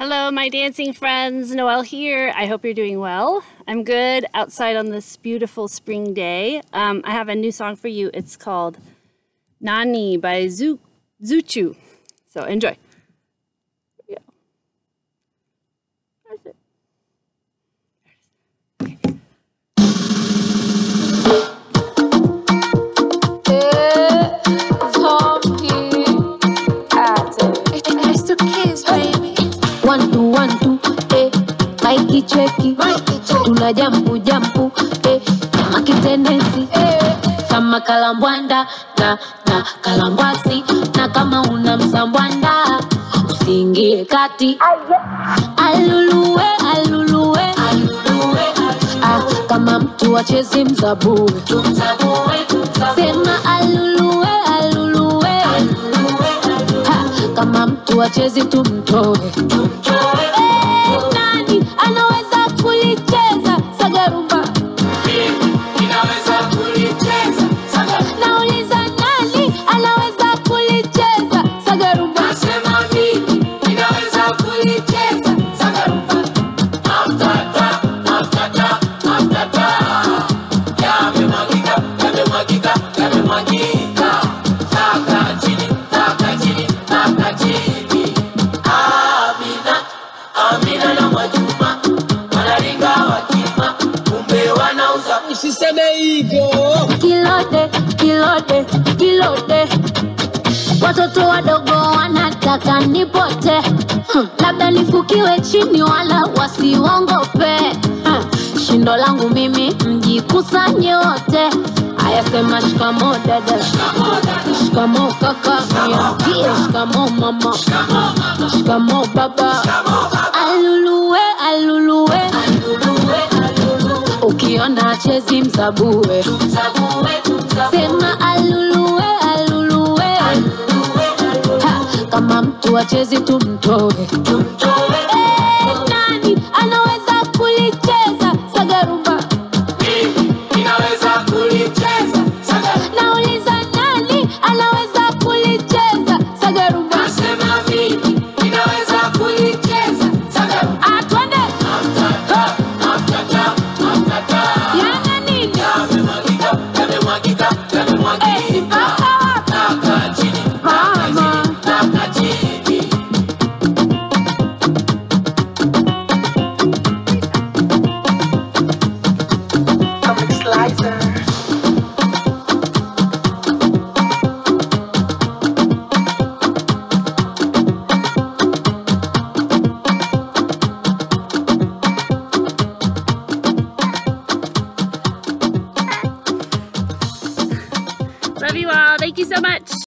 Hello, my dancing friends. Noel here. I hope you're doing well. I'm good outside on this beautiful spring day. I have a new song for you. It's called Nani by Zuchu. So enjoy. Here we go. That's it. One, two, Mikey cheki, tuna jampu, kama kitendensi, kama kalambwanda, na kalambwasi, na kama una msambwanda, usiingie kati. Aluluwe, kama mtu wachezi mzabue, sema aluluwe, kama mtu wachezi tumtoe. Nani anaweza kulicheza sagarumba? Mimi ninaweza kulicheza sagarumba. Nauliza nani anaweza kulicheza sagarumba? Nasema mimi ninaweza kulicheza sagarumba. After yamemwagika. Taka chini. Amina na Mwajuma wanaringa wakima, kumbe wanauza. Usiseme hivyo. Kilode, watoto wadogo wanataka nipote, labda nifukiwe chini wala wasiwongope. Shindo langu mimi mjikusanye wote. Aya sema shikamo dada, shikamo kaka, pia shikamo mama, shikamo baba. Aluluwe, ukiona chezi mzabue, sema aluluwe, kama mtu wachezi tumtoe. Nani anaweza kulicheza sagarumba? Mimi ninaweza kulicheza sagarumba. Nauliza nani anaweza kulicheza sagarumba? Nasema mimi ninaweza kulicheza sagarumba. Atwende yana nini? Yamemwagika. Mpaka wapi? Taka chini. Love you all. Thank you so much.